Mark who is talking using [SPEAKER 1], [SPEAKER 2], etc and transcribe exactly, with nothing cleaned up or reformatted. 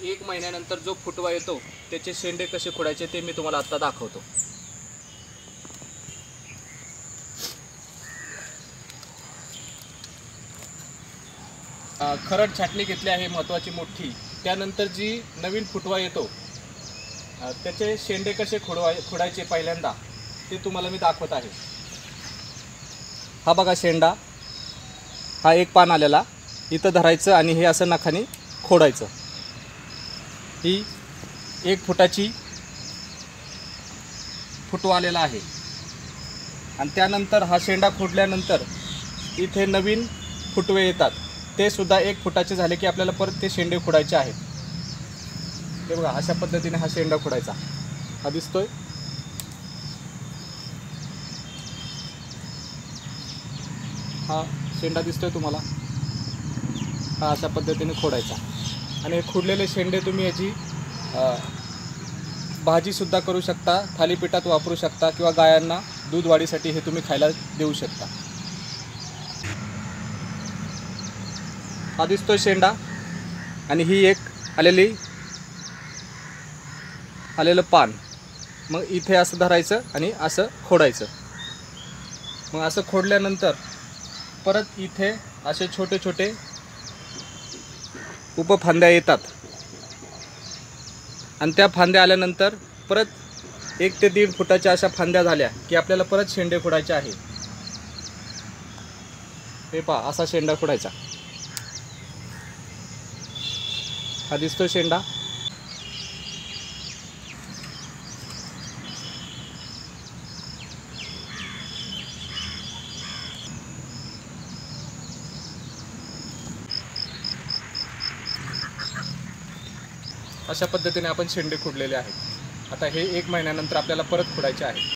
[SPEAKER 1] एक महिन्यानंतर जो फुटवा येतो त्याचे शेंडे कसे खोडायचे ते मी तुम्हाला आता दाखवतो। खरड छाटणी घेतली आहे महत्त्वाची मोठी। त्यानंतर जी नवीन फुटवा येतो त्याचे शेंडे कसे खोडवाय खोडायचे पहिल्यांदा ते तुम्हाला मी दाखवत आहे। हा बघा शेंडा, हा एक पान आलेला इथं धरायचं आणि हे असं नखाने खोडायचं। ही एक फुटाची फुटवा आलेला आहे आणि त्यानंतर हा शेंडा खोडल्यानंतर इथे नवीन फुटवे येतात, ते सुद्धा एक फुटाचे झाले की आपल्याला परत ते शेंडे खोडायचे आहेत। हे बघा अशा पद्धतीने हा शेंडा खोडायचा। हा दिसतोय, हा शेंडा दिसतोय तुम्हाला, हा अशा पद्धतीने खोडायचा। आणि हे खोडलेले शेंडे तुम्ही याची भाजीसुद्धा करू शकता, थालीपीठात वापरू शकता किंवा गायांना दूध वाढीसाठी हे तुम्ही खायला देऊ शकता। हा दिसतोय शेंडा आणि ही एक आलेली आलेलं पान, मग इथे असं धरायचं आणि असं खोडायचं। मग असं खोडल्यानंतर परत इथे असे छोटे छोटे उपफांद्या येतात आणि त्या फांद्या आल्यानंतर परत एक ते दीड फुटाच्या अशा फांद्या झाल्या की आपल्याला परत शेंडे खोडायचे आहे। हे पहा असा शेंडा खोडायचा। हा दिसतो शेंडा। अशा पद्धतीने आपण शेंडे खोडलेले आहेत। आता हे एक महिन्यानंतर आपल्याला परत खोडायचे आहे।